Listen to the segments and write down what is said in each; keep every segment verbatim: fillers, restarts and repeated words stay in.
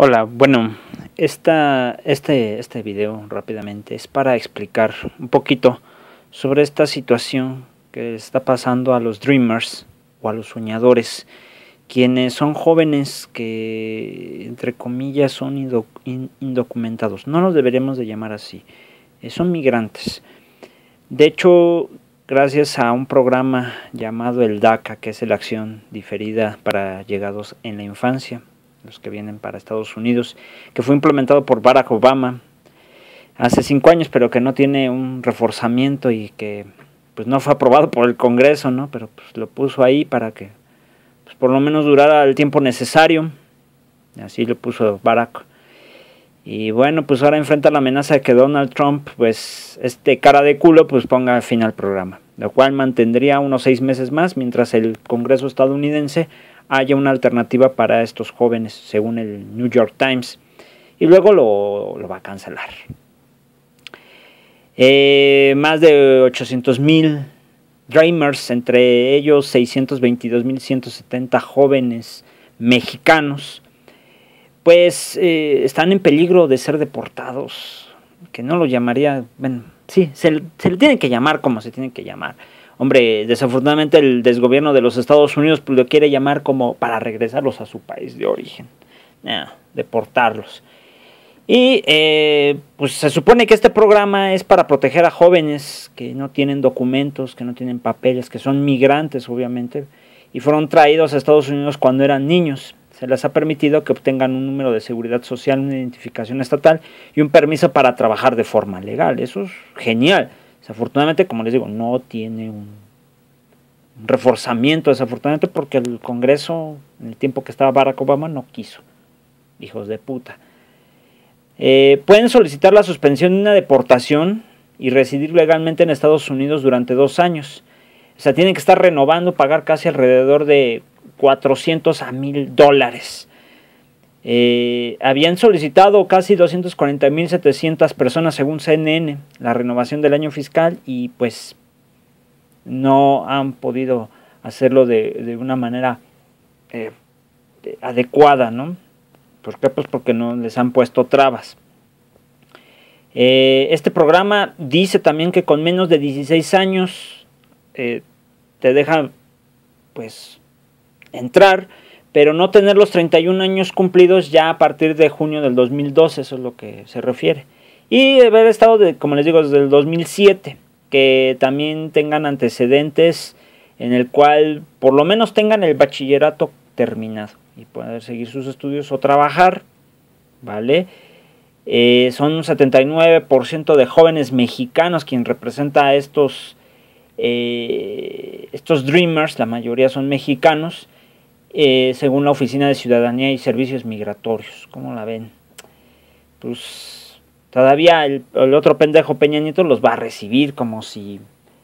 Hola, bueno, esta, este, este video rápidamente es para explicar un poquito sobre esta situación que está pasando a los dreamers o a los soñadores, quienes son jóvenes que, entre comillas, son indo, in, indocumentados. No los deberíamos de llamar así, eh, son migrantes. De hecho, gracias a un programa llamado el DACA, que es la acción diferida para llegados en la infancia, los que vienen para Estados Unidos, que fue implementado por Barack Obama hace cinco años, pero que no tiene un reforzamiento y que pues no fue aprobado por el Congreso, ¿no? Pero pues lo puso ahí para que pues, por lo menos durara el tiempo necesario. Así lo puso Barack. Y bueno, pues ahora enfrenta la amenaza de que Donald Trump, pues este cara de culo, pues ponga fin al programa, lo cual mantendría unos seis meses más mientras el Congreso estadounidense haya una alternativa para estos jóvenes, según el New York Times, y luego lo, lo va a cancelar. Eh, más de ochocientos mil dreamers, entre ellos seiscientos veintidós mil ciento setenta jóvenes mexicanos, pues eh, están en peligro de ser deportados, que no lo llamaría, bueno, sí, se, se le tiene que llamar como se tiene que llamar. Hombre, desafortunadamente el desgobierno de los Estados Unidos pues, lo quiere llamar como para regresarlos a su país de origen, eh, deportarlos. Y eh, pues se supone que este programa es para proteger a jóvenes que no tienen documentos, que no tienen papeles, que son migrantes obviamente, y fueron traídos a Estados Unidos cuando eran niños. Se les ha permitido que obtengan un número de seguridad social, una identificación estatal y un permiso para trabajar de forma legal. Eso es genial. Desafortunadamente, como les digo, no tiene un, un reforzamiento, desafortunadamente, porque el Congreso, en el tiempo que estaba Barack Obama, no quiso. Hijos de puta. Eh, pueden solicitar la suspensión de una deportación y residir legalmente en Estados Unidos durante dos años. O sea, tienen que estar renovando, pagar casi alrededor de cuatrocientos a mil dólares. Eh, habían solicitado casi doscientos cuarenta mil setecientas personas según C N N la renovación del año fiscal y pues no han podido hacerlo de, de una manera eh, adecuada, ¿no? ¿Por qué? Pues porque no les han puesto trabas. Eh, este programa dice también que con menos de dieciséis años eh, te deja pues entrar, pero no tener los treinta y un años cumplidos ya a partir de junio del dos mil doce, eso es lo que se refiere. Y haber estado, de, como les digo, desde el dos mil siete, que también tengan antecedentes en el cual por lo menos tengan el bachillerato terminado y poder seguir sus estudios o trabajar, ¿vale? Eh, son un setenta y nueve por ciento de jóvenes mexicanos quien representa a estos, eh, estos dreamers, la mayoría son mexicanos, Eh, según la Oficina de Ciudadanía y Servicios Migratorios. ¿Cómo la ven? Pues todavía el, el otro pendejo Peña Nieto los va a recibir como si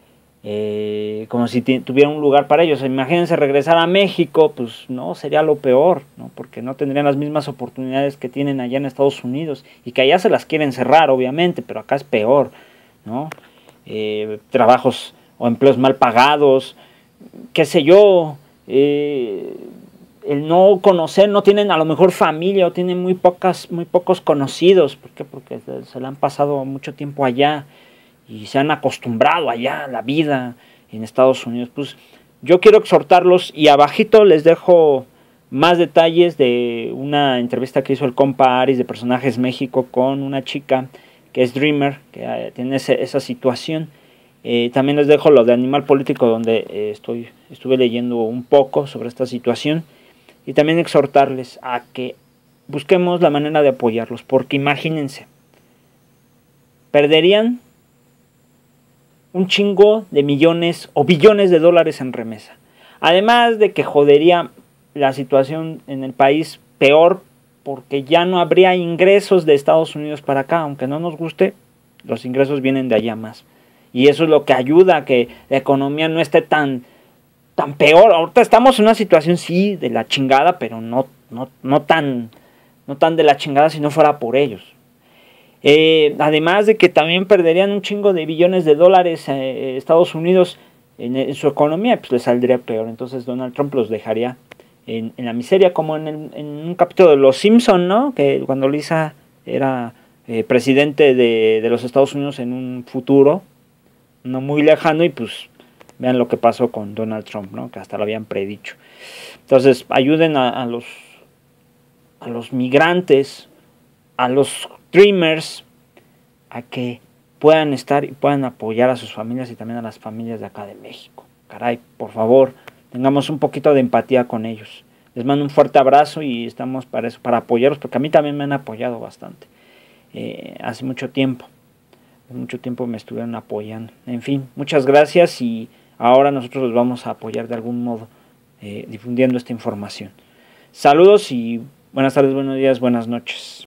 eh, como si tuviera un lugar para ellos. Imagínense regresar a México, pues no, sería lo peor, ¿no? Porque no tendrían las mismas oportunidades que tienen allá en Estados Unidos y que allá se las quieren cerrar, obviamente, pero acá es peor, ¿no? Eh, trabajos o empleos mal pagados, qué sé yo. Eh, el no conocer, no tienen a lo mejor familia o tienen muy pocas, muy pocos conocidos. ¿Por qué? Porque se le han pasado mucho tiempo allá y se han acostumbrado allá a la vida en Estados Unidos. Pues yo quiero exhortarlos y abajito les dejo más detalles de una entrevista que hizo el compa Aris de Personajes México con una chica que es dreamer, que tiene ese, esa situación. Eh, también les dejo lo de Animal Político, donde eh, estoy, estuve leyendo un poco sobre esta situación. Y también exhortarles a que busquemos la manera de apoyarlos. Porque imagínense, perderían un chingo de millones o billones de dólares en remesa. Además de que jodería la situación en el país peor, porque ya no habría ingresos de Estados Unidos para acá. Aunque no nos guste, los ingresos vienen de allá más. Y eso es lo que ayuda a que la economía no esté tan, tan peor. Ahorita estamos en una situación, sí, de la chingada, pero no, no, no, tan, no tan de la chingada si no fuera por ellos. Eh, además de que también perderían un chingo de billones de dólares eh, Estados Unidos en, en su economía, pues les saldría peor. Entonces Donald Trump los dejaría en, en la miseria, como en, el, en un capítulo de Los Simpson, ¿no? Que cuando Lisa era eh, presidente de, de los Estados Unidos en un futuro no muy lejano, y pues vean lo que pasó con Donald Trump, ¿no? Que hasta lo habían predicho. Entonces, ayuden a, a los a los migrantes, a los dreamers, a que puedan estar y puedan apoyar a sus familias y también a las familias de acá de México. Caray, por favor, tengamos un poquito de empatía con ellos. Les mando un fuerte abrazo y estamos para eso, para apoyarlos, porque a mí también me han apoyado bastante. Eh, hace mucho tiempo, hace mucho tiempo me estuvieron apoyando. En fin, muchas gracias, y ahora nosotros los vamos a apoyar de algún modo, eh, difundiendo esta información. Saludos y buenas tardes, buenos días, buenas noches.